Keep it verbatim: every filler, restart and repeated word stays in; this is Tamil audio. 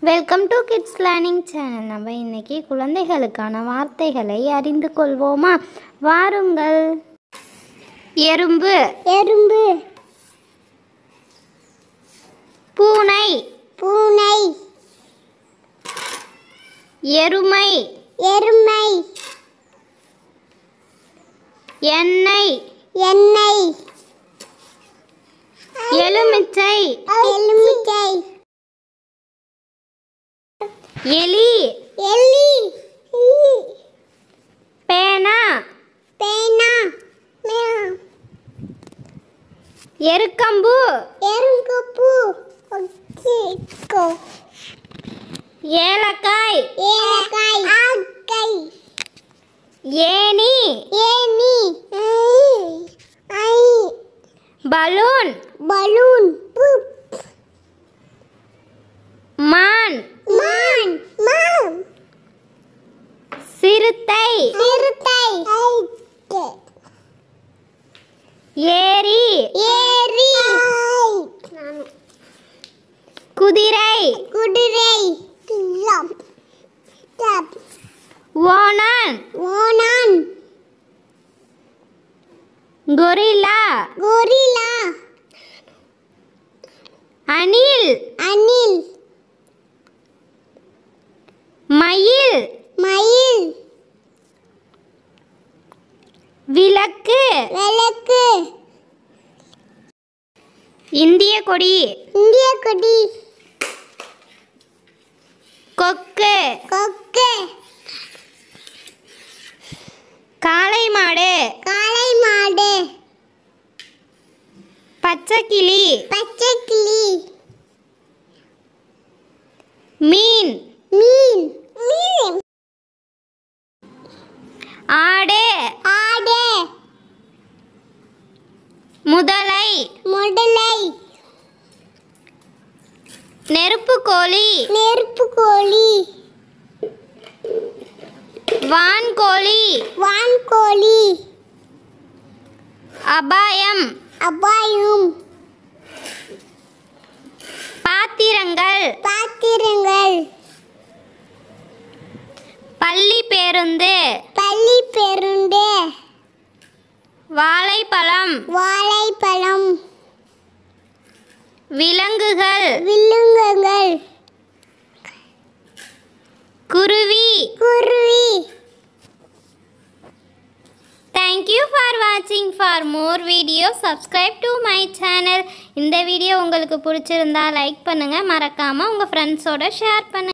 Welcome to kids learning channel. நம்ம இன்னைக்கு குழந்தைகளுக்கான வார்த்தைகளை அறிந்து கொள்வோமா? வாருங்கள். எறும்பு எறும்பு, பூனை பூனை, எருமை எருமை, எண்ணெய் எண்ணெய், எலுமிச்சை எலுமிச்சை, எலி எலி, பேனா பேனா, மியாவ், எருக்கம்பு எறும்பு, ஒக்கிக்கோ, ஏலக்காய் ஏலக்காய், ஆக்கை, ஏணி ஏணி, ஐ, பலூன் பலூன், புப், மான் மான், மான், சிறுத்தை சிறுத்தை, ஐட்டு, ஏரி ஏரி, குதிரை குதிரை, லம், டப், ஓணான் ஓணான், கொரில்லா கொரில்லா, அணில் அணில், மயில் மயில், விளக்கு விளக்கு, இந்திய கொடி இந்திய கொடி, கொக்கு கொக்கு, காளை மாடு காளை மாடு, பச்சைக்கிளி பச்சைக்கிளி, மீன் மீன், மீன், ஆடு ஆடு, முதலை முதலை, நெருப்புக்கோழி நெருப்புக்கோழி, வான்கோழி வான்கோழி, அபாயம் அபாயம், பாத்திரங்கள் பாத்திரங்கள், பள்ளி பேருந்து பள்ளி பேருந்து, வாழைப்பழம் வாழைப்பழம், விலங்குகள் விலங்குகள், குருவி. குருவி. Thank you for watching. For more videos subscribe to my channel. இந்த வீடியோ உங்களுக்கு பிடிச்சிருந்தா லைக் பண்ணுங்க, மறக்காம உங்க ஃப்ரெண்ட்ஸோட ஷேர் பண்ணுங்க.